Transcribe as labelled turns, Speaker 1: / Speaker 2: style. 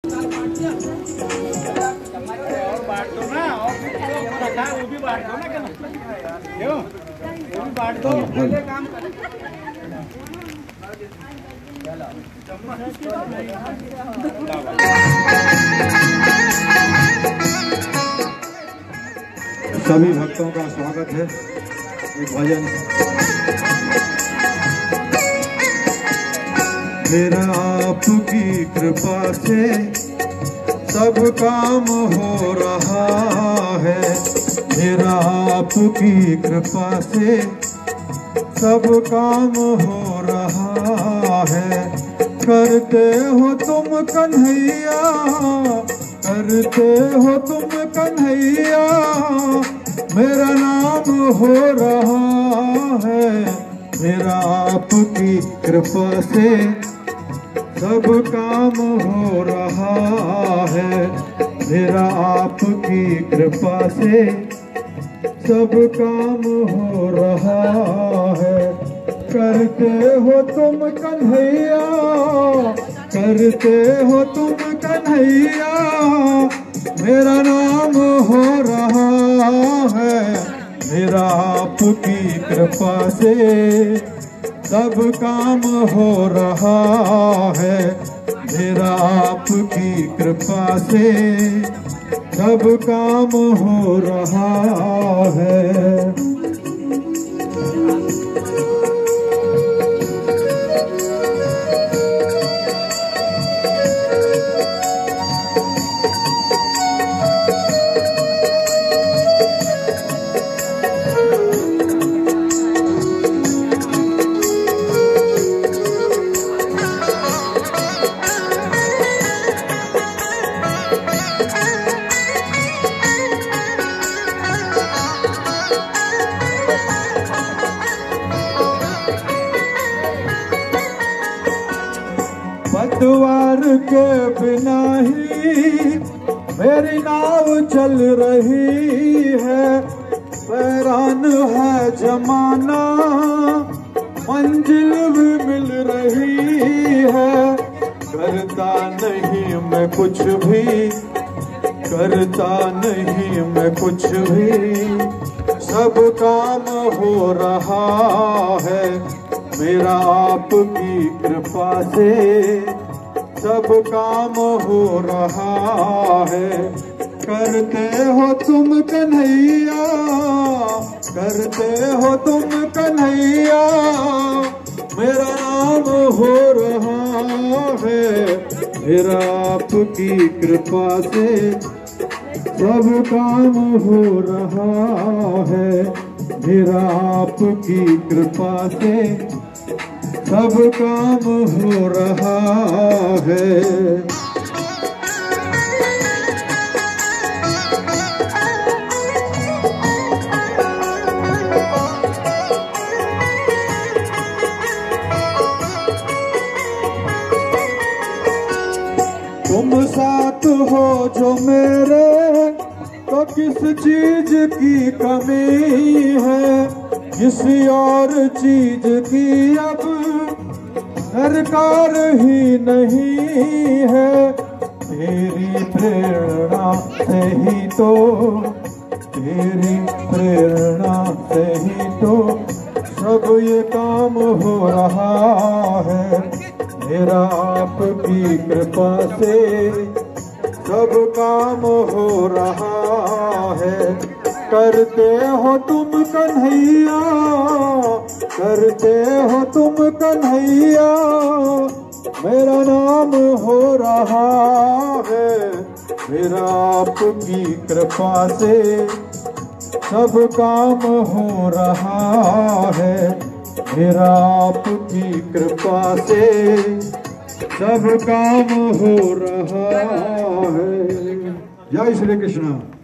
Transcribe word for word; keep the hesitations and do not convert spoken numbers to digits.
Speaker 1: और बांट दो ना, और रखा वो भी बांट दो ना, क्यों वो भी बांट दो, काम करें।
Speaker 2: सभी भक्तों का स्वागत है। एक भजन फिर आपकी कृपा से सब काम हो रहा है। फिर आपकी कृपा से सब काम हो रहा है। करते हो तुम कन्हैया, करते हो तुम कन्हैया, मेरा नाम हो रहा है। मेरा आपकी कृपा से सब काम हो रहा है। मेरा आपकी कृपा से सब काम हो रहा है। करते हो तुम कन्हैया, करते हो तुम कन्हैया, मेरा नाम हो रहा है। मेरा आपकी कृपा से सब काम हो रहा है। मेरा आपकी कृपा से सब काम हो रहा है। पतवार के बिना ही मेरी नाव चल रही है। हैरान है जमाना, मंजिल भी मिल रही है। करता नहीं मैं कुछ भी, करता नहीं मैं कुछ भी, सब काम हो रहा है। मेरा आपकी कृपा से सब काम हो रहा है। करते हो तुम कन्हैया, करते हो तुम कन्हैया, मेरा नाम हो रहा है। मेरा आपकी कृपा से सब काम हो रहा है। मेरा आपकी कृपा से सब काम हो रहा है। तुम साथ हो जो मेरे, तो किस चीज की कमी है। किसी और चीज की अब दरकार ही नहीं है। तेरी प्रेरणा से ही तो, तेरी प्रेरणा से ही तो सब ये काम हो रहा है। मेरा आपकी कृपा से सब काम हो रहा है। करते हो तुम कन्हैया, करते हो तुम कन्हैया, मेरा नाम हो रहा है। मेरा आपकी कृपा से सब काम हो रहा है। मेरा आपकी कृपा से सब काम हो रहा है। जय श्री कृष्ण।